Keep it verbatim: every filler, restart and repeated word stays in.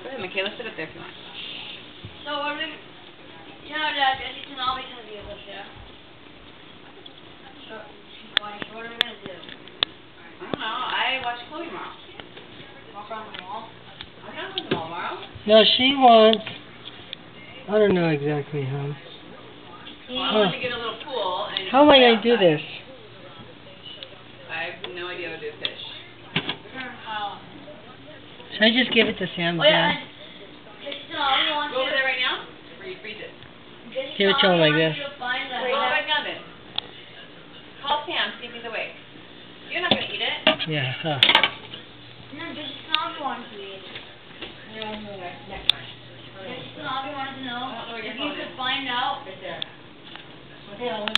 Go ahead, Michaela, sit up there if you want. So what are we, you know, Dad, I think I'll be gonna be able to. So, what are we gonna do? I don't know. I watch Chloe tomorrow. Walk around the mall? I'm not going to the mall tomorrow. No, she wants... I don't know exactly how. Well, I want to get a little pool. And How am I play going to do outside. this? I have no idea how to do fish. How? Should I just give it to Sam Oh yeah, again? Jason, all we want Go over to. there right now, or you freeze it. Jason, Give it to all him we like want this. you to find the Go house. right now then. Call Sam, see if he's awake. You're not going to eat it. Yeah, huh. No, Jason, all we want to eat. No, no, no, next time. Jason, all we wanted to know I don't know where your if you phone could is. find out. Right there. Okay, I'll